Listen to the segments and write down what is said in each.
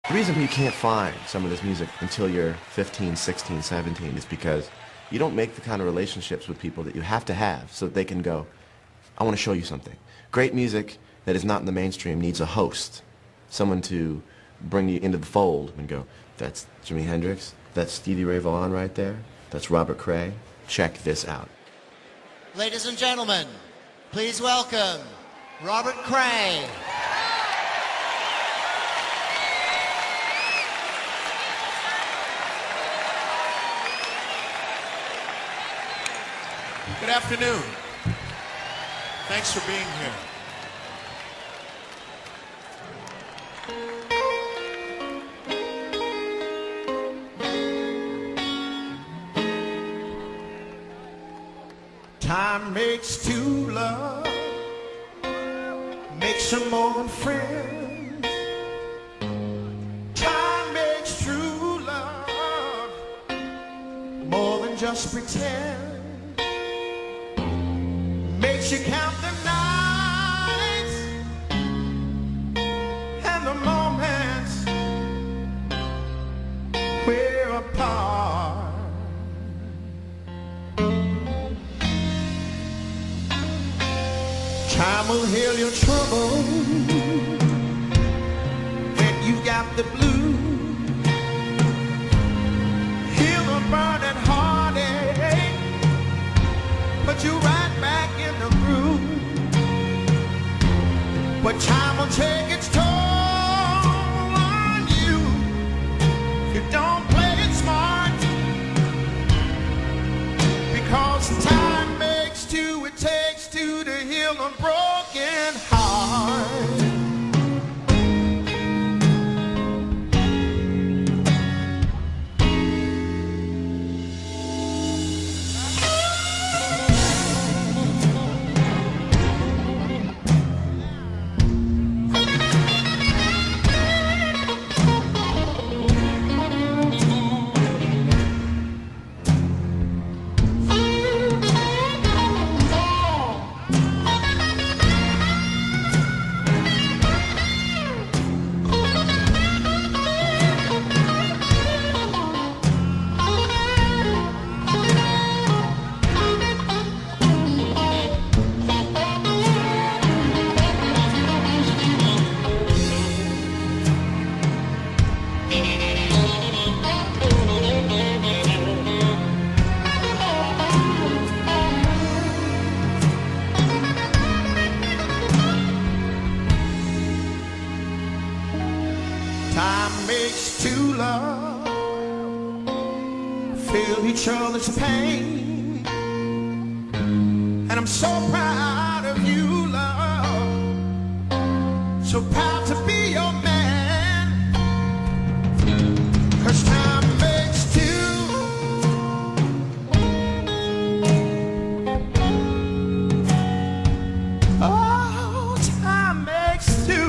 The reason you can't find some of this music until you're 15, 16, 17 is because you don't make the kind of relationships with people that you have to have so that they can go, I want to show you something. Great music that is not in the mainstream needs a host, someone to bring you into the fold and go, that's Jimi Hendrix, that's Stevie Ray Vaughan right there, that's Robert Cray, check this out. Ladies and gentlemen, please welcome Robert Cray. Good afternoon. Thanks for being here. Time makes two love, makes them more than friends. Time makes true love more than just pretend. Makes you count the nights and the moments we're apart. Time will heal your trouble when you've got the blues. Heal the burning heartache, put you right back in the groove. But time will take its toll on you if you don't play it smart. Because time makes two, it takes two to heal a broken heart. Time makes two love feel each other's pain. And I'm so proud of you, love, so proud to be your man. 'Cause time makes two. Oh, time makes two.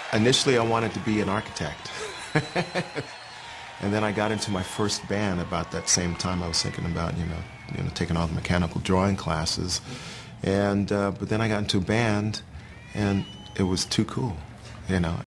Initially, I wanted to be an architect. And then I got into my first band about that same time. I was thinking about, taking all the mechanical drawing classes. And but then I got into a band, and it was too cool,